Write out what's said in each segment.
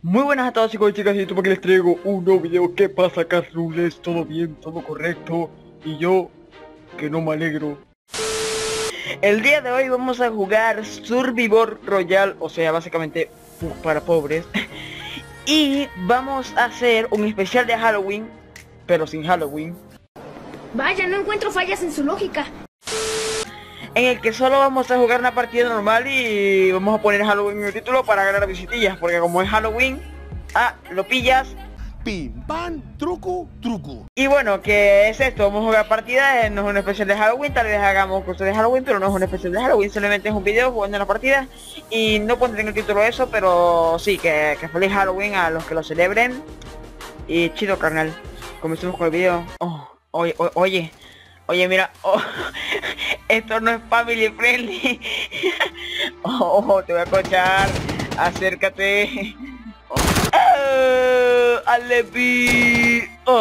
Muy buenas a todos chicos y chicas, y YouTube aquí les traigo un nuevo video. ¿Qué pasa, Casrules? ¿Todo bien? ¿Todo correcto? Y yo, que no me alegro. El día de hoy vamos a jugar Survivor Royal, o sea, básicamente para pobres. Y vamos a hacer un especial de Halloween, pero sin Halloween. Vaya, no encuentro fallas en su lógica. En el que solo vamos a jugar una partida normal y vamos a poner Halloween en el título para ganar visitillas, porque como es Halloween, lo pillas. Pim, pam, truco, truco. Y bueno, ¿qué es esto? Vamos a jugar partidas, no es un especial de Halloween, tal vez hagamos cosas de Halloween, pero no es un especial de Halloween, simplemente es un video jugando una partida. Y no pondré en el título eso, pero sí, que feliz Halloween a los que lo celebren. Y chido, carnal. Comencemos con el video. Oye, mira, esto no es family friendly. Te voy a cochar, acércate. Alepi.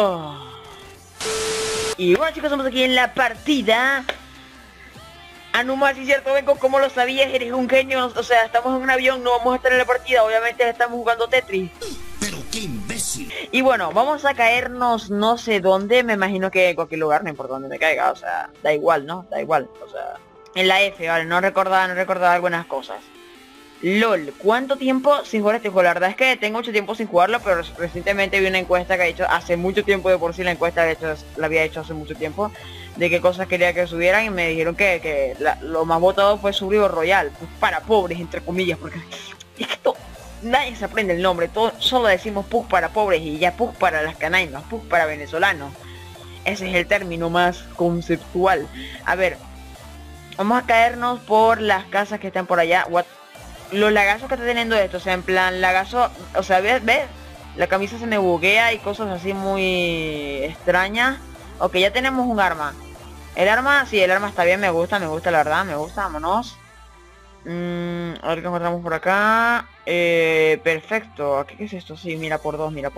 Y bueno chicos, estamos aquí en la partida. Anuma, si cierto, vengo, como lo sabías, eres un genio. O sea, estamos en un avión, no vamos a estar en la partida. Obviamente estamos jugando Tetris. Pero qué imbécil. Y bueno, vamos a caernos no sé dónde. Me imagino que en cualquier lugar, no importa dónde me caiga. O sea, da igual, ¿no? Da igual, o sea, en la F, vale, no recordaba algunas cosas. LOL, ¿cuánto tiempo sin jugar este juego? La verdad es que tengo mucho tiempo sin jugarlo, pero recientemente vi una encuesta que ha hecho hace mucho tiempo. De por sí la encuesta la había hecho hace mucho tiempo, de qué cosas quería que subieran, y me dijeron que lo más votado fue Survivor Royal, pues para pobres, entre comillas, porque es que nadie se aprende el nombre, solo decimos PUG para pobres y ya PUG para las canainas, PUG para venezolanos. Ese es el término más conceptual. A ver, vamos a caernos por las casas que están por allá. Los lagazos que está teniendo esto, o sea, en plan lagazo, o sea, ¿ves? La camisa se me buguea y cosas así muy extrañas. Ok, ya tenemos un arma. El arma, sí, el arma está bien, me gusta la verdad, me gusta, vámonos. A ver qué encontramos por acá. Perfecto, ¿qué es esto? Sí, mira por dos. Mira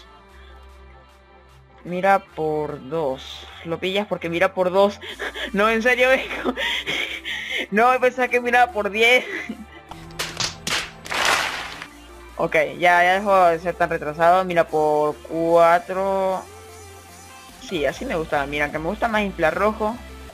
por dos. Lo pillas porque mira por dos. No, en serio, vengo. No, pensaba que miraba por 10. Ok, ya dejó de ser tan retrasado. Mira por 4. Sí, así me gusta. Mira, que me gusta más infrarrojo.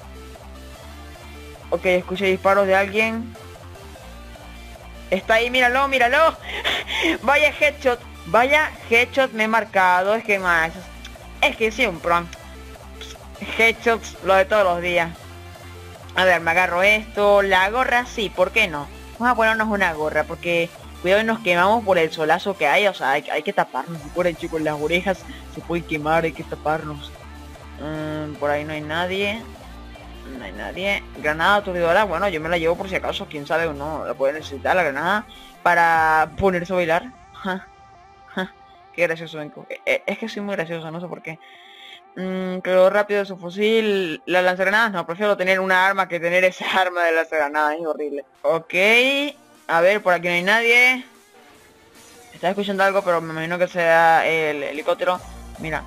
Ok, escuché disparos de alguien. Está ahí, míralo. Vaya headshot me he marcado. Es que más, es que siempre headshots lo de todos los días. A ver, me agarro esto. La gorra, sí, ¿por qué no? Vamos a ponernos una gorra, porque cuidado, nos quemamos por el solazo que hay. O sea, hay que taparnos. Recuerden chicos, las orejas se pueden quemar, hay que taparnos. Por ahí no hay nadie. Granada aturdidora, bueno, yo me la llevo por si acaso, quién sabe, uno la puede necesitar la granada para ponerse a bailar. Qué gracioso vengo. Es que soy muy gracioso, no sé por qué. Quedó rápido de su fusil. La lanzagranadas, no, prefiero tener una arma que tener esa arma de lanzagranadas, es horrible. Ok, a ver, por aquí no hay nadie. Estaba escuchando algo, pero me imagino que sea el helicóptero. Mira.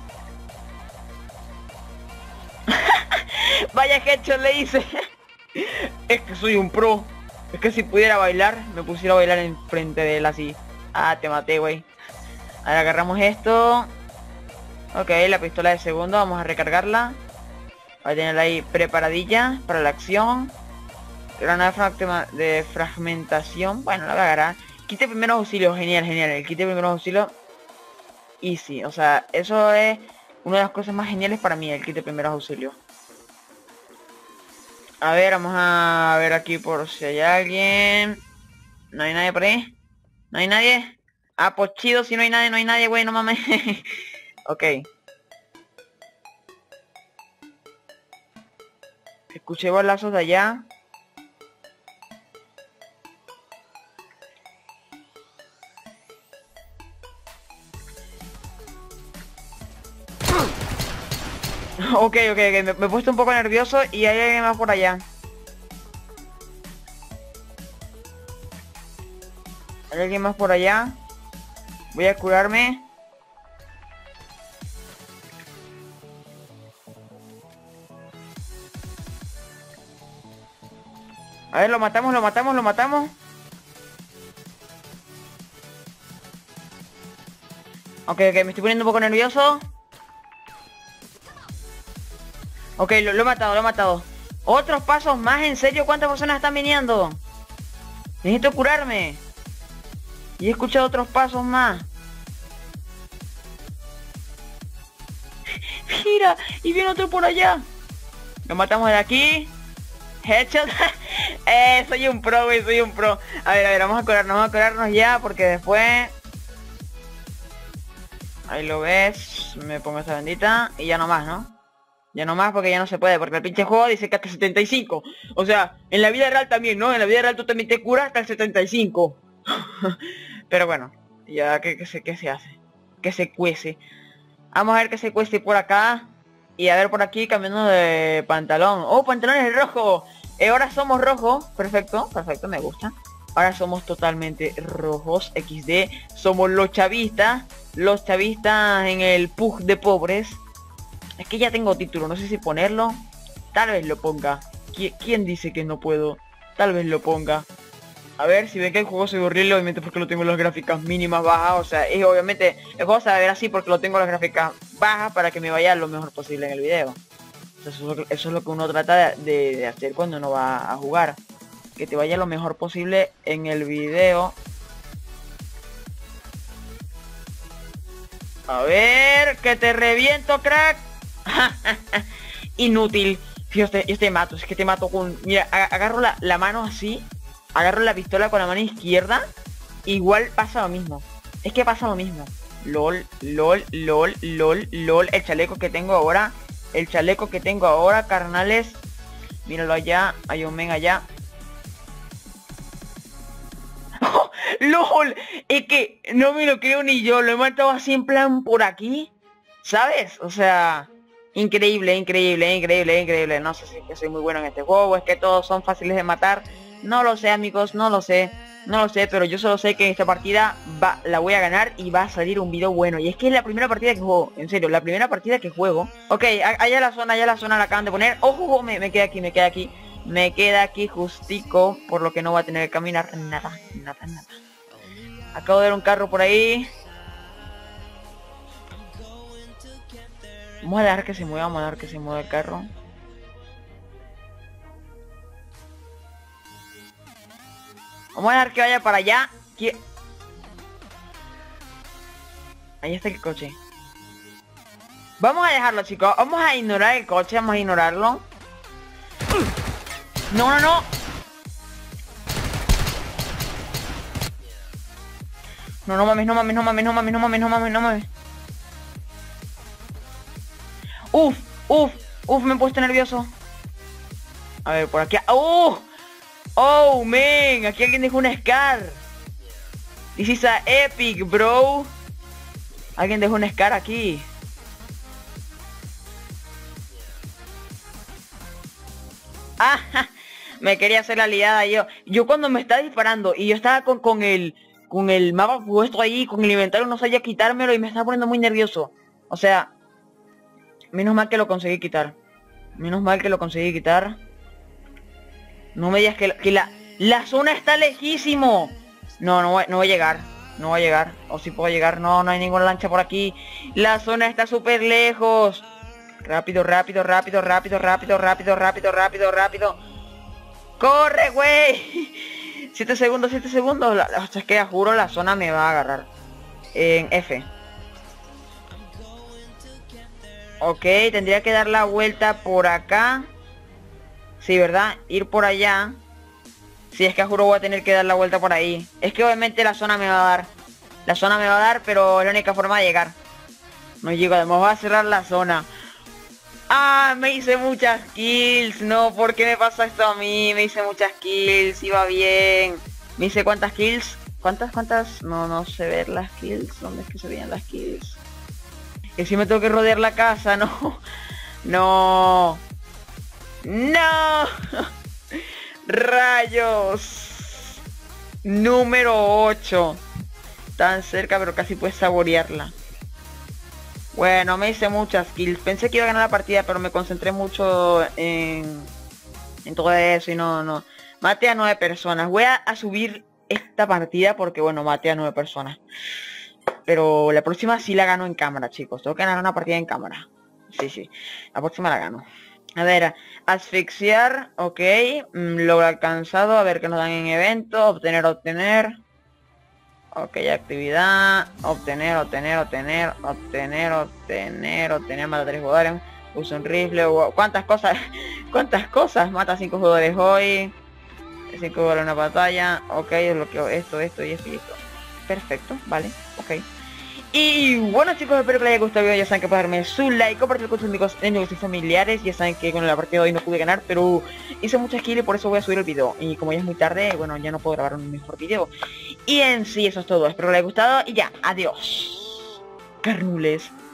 Vaya headshot le hice. Es que soy un pro. Es que si pudiera bailar, me pusiera a bailar enfrente de él así. Te maté, güey. Ahora agarramos esto. Ok, la pistola de segundo, vamos a recargarla. Voy a tenerla ahí preparadilla para la acción. Granada de fragmentación. Bueno, la voy a agarrar. Kit de primeros auxilios, genial. El kit de primeros auxilios. Easy, o sea, eso es una de las cosas más geniales para mí, el kit de primeros auxilios. A ver, vamos a ver aquí por si hay alguien. ¿No hay nadie por ahí? ¿No hay nadie? Pues chido, si no hay nadie, güey, no mames. Ok. Escuché balazos de allá. Ok, me he puesto un poco nervioso y hay alguien más por allá. Hay alguien más por allá. Voy a curarme. A ver, lo matamos. Ok, me estoy poniendo un poco nervioso. Ok, lo he matado. Otros pasos más, ¿en serio? ¿Cuántas personas están viniendo? Necesito curarme. Y he escuchado otros pasos más. Mira, y viene otro por allá. Lo matamos de aquí. Headshot. Soy un pro, güey, soy un pro. A ver, vamos a curarnos ya, porque después... Ahí lo ves. Me pongo esta bendita. Y ya no más, ¿no? Ya no más porque ya no se puede, porque el pinche juego dice que hasta 75. O sea, en la vida real también, ¿no? En la vida real tú también te curas hasta el 75. Pero bueno, ya que se hace. Que se cuece. Vamos a ver que se cuece por acá. Y a ver por aquí cambiando de pantalón. ¡Oh, pantalones rojos! Ahora somos rojos. Perfecto, me gusta. Ahora somos totalmente rojos. XD. Somos los chavistas. Los chavistas en el pug de pobres. Es que ya tengo título, no sé si ponerlo. Tal vez lo ponga. ¿Quién dice que no puedo? Tal vez lo ponga. A ver, si ven que el juego se ve horrible, obviamente porque lo tengo las gráficas mínimas bajas. O sea, es obviamente el juego se va a ver así porque lo tengo las gráficas bajas para que me vaya lo mejor posible en el video. O sea, eso es lo que uno trata de hacer cuando uno va a jugar. Que te vaya lo mejor posible en el video. A ver, que te reviento, crack. Inútil. Fíjate, yo te mato, es que te mato con... Mira, agarro la mano así. Agarro la pistola con la mano izquierda. Igual pasa lo mismo. Es que pasa lo mismo. LOL. El chaleco que tengo ahora. Carnales. Míralo allá. Hay un men allá. ¡Oh! ¡LOL! Es que no me lo creo ni yo. Lo he matado así en plan por aquí. ¿Sabes? O sea... Increíble. No sé si es que soy muy bueno en este juego. Es que todos son fáciles de matar. No lo sé, amigos, no lo sé, pero yo solo sé que en esta partida la voy a ganar y va a salir un video bueno. Y es que es la primera partida que juego, en serio, la primera partida que juego. Ok, allá la zona la acaban de poner. Ojo, me queda aquí. Me queda aquí justico, por lo que no va a tener que caminar nada. Acabo de ver un carro por ahí. Vamos a dejar que se mueva, el carro. Vamos a dejar que vaya para allá. Ahí está el coche. Vamos a dejarlo, chicos. Vamos a ignorar el coche. Vamos a ignorarlo. No. No mames. Uf, me he puesto nervioso. A ver, por aquí. Oh, man, aquí alguien dejó una Scar. This is a epic, bro. Alguien dejó una Scar aquí. Ah, me quería hacer la liada yo. Yo cuando me estaba disparando y yo estaba con el mapa puesto ahí, con el inventario, no sabía quitármelo y me estaba poniendo muy nervioso. O sea, menos mal que lo conseguí quitar. No me digas que la zona está lejísimo. No voy a llegar. O si puedo llegar. No hay ninguna lancha por aquí. La zona está súper lejos. Rápido. ¡Corre, güey! 7 segundos. Es que juro la zona me va a agarrar. En F. Ok, tendría que dar la vuelta por acá. Sí, ¿verdad? Ir por allá. Sí, es que juro voy a tener que dar la vuelta por ahí. Es que obviamente la zona me va a dar. Pero es la única forma de llegar. No llego, además va a cerrar la zona. Ah, me hice muchas kills. No, ¿por qué me pasa esto a mí? Me hice muchas kills, iba bien. Me hice ¿cuántas kills? ¿Cuántas? No sé ver las kills. ¿Dónde es que se veían las kills? Que si me tengo que rodear la casa, no. Rayos. Número 8. Tan cerca, pero casi puedes saborearla. Bueno, me hice muchas kills. Pensé que iba a ganar la partida, pero me concentré mucho en todo eso y no. Maté a 9 personas. Voy a subir esta partida porque, bueno, maté a 9 personas. pero la próxima sí la gano en cámara, chicos. Tengo que ganar una partida en cámara. Sí. La próxima la gano. A ver, asfixiar, ok. Logro alcanzado, a ver qué nos dan en evento. Obtener. Ok, actividad. Obtener. Mata 3 jugadores. Usa un rifle. ¿Cuántas cosas? Mata 5 jugadores hoy. 5 jugadores en una batalla. Ok, desbloqueo esto y esto. Perfecto, vale, ok. Y bueno, chicos, espero que les haya gustado el video. Ya saben que pueden darme su like, compartir con sus amigos, enemigos y familiares. Ya saben que con la partida de hoy no pude ganar, pero hice muchas kills y por eso voy a subir el video. Y como ya es muy tarde, bueno, ya no puedo grabar un mejor video. Y en sí, eso es todo. Espero que les haya gustado y ya, adiós, carnules.